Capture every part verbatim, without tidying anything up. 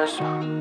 Ice.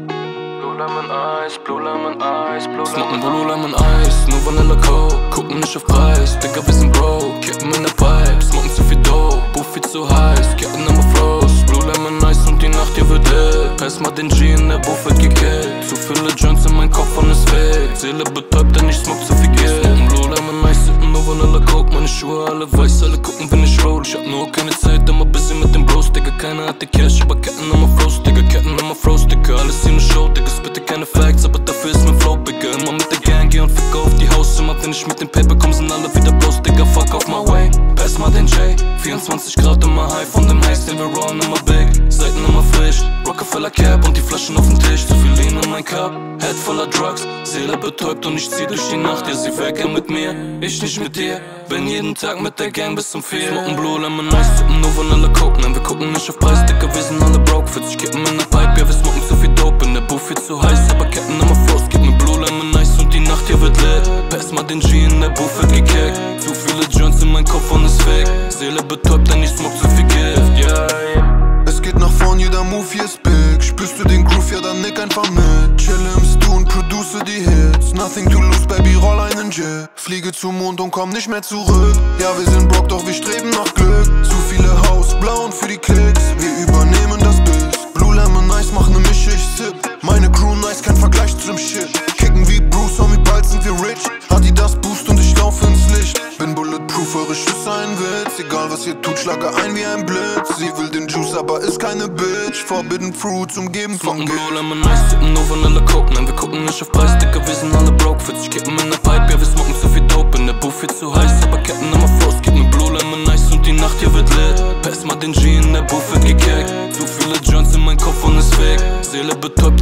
Blue Lemon Ice, Blue Lemon Ice, Blue Lemon Ice. Smoken Blue Lemon Ice, nur Vanilla Coke. Gucken nicht auf Preis, Digga, wir sind broke. Kippen in der Pipe, smoken zu viel Dope. Buff viel zu heiß, Ketten immer Froze. Blue Lemon Ice und die Nacht hier wird lit. Pass mal den G in der Buff wird gekillt. Zu viele Joints in mein Kopf und es fehlt. Seele betäubt, denn ich smoke zu viel Geld. Smoken Blue Lemon Ice, sippen nur Vanilla Coke. Meine Schuhe alle weiß, alle gucken, wenn ich roll. Ich hab nur keine Zeit, immer busy mit dem Bros, Digga. Keiner hat die Cash, aber Ketten immer Froze, Digga. Ketten immer Froze, Digga. Alles hier ne Show, Digga. Bitte keine Facts, aber dafür ist mein Flow bigger. Immer mit der Gang, geh und fick auf die Hauszimmer. Wenn ich mit dem Paper komm, sind alle wieder bloß, Digga. Fuck off my way, pass mal den J. vierundzwanzig Grad immer high, von dem Haze, den wir rollen immer big. Seiten immer frisch, Rockefeller Cap und die Flaschen auf dem Tisch. Zu viel Lean in mein Cup, Head voller Drugs. Seele betäubt und ich zieh durch die Nacht. Ja, sie weg mit mir, ich nicht mit dir. Bin jeden Tag mit der Gang bis zum vier. Smoken Blue Lemon Ice, sippen nur Vanilla Coke. Nein, wir gucken nicht auf Preis, Digga, wir sind alle broke. vierzig Kippen in der Pipe, ja, wir smoken zu viel Dope. In der Buff viel zu heiß, aber Ketten immer Frost. Gib mir Blue Lemon Ice und die Nacht hier wird lit. Pass mal den G in der Buff wird gekickt. Zu viele Joints in mein Kopf und es fake. Seele betäubt, denn ich smoke zu viel Gift, yeah, yeah. Es geht nach vorn, jeder Move hier ist big. Spürst du den Groove, ja dann nick einfach mit. Chill im Stu und produce die Hits. Nothing to lose, Baby, roll einen Jet. Fliege zum Mond und komm nicht mehr zurück. Ja, wir sind broke, doch wir streben nach Glück. Zu viele Haus, blauen für die Klicks. Wir übernehmen das Biss. Blue Lemon Ice, mach ne Mische, ich sip. Meine Crew nice, kein Vergleich zu dem Shit. Kicken wie Bruce, Homie, bald sind wir rich. Adidas Boost und ich laufe ins Licht. Bin bulletproof, eure Schüsse ein Witz. Egal was ihr tut, schlage ein wie ein Blitz. Sie will den Juice, aber ist keine Bitch. Forbidden Fruits, umgeben von Gift. Blue Lemon Ice, sippen nur Vanilla Coke. Nein, wir gucken nicht auf Preis, Digga, wir sind alle broke. vierzig Kippen in der Pipe, ja, wir smoken zu viel Dope. In der Buff viel zu heiß, aber Ketten immer Frost. Gib mir Blue Lemon Ice und die Nacht hier wird lit. Pass mal den G in der Buff wird gekickt. Zu viele Joints in mein Kopf und es fake. Seele betäubt,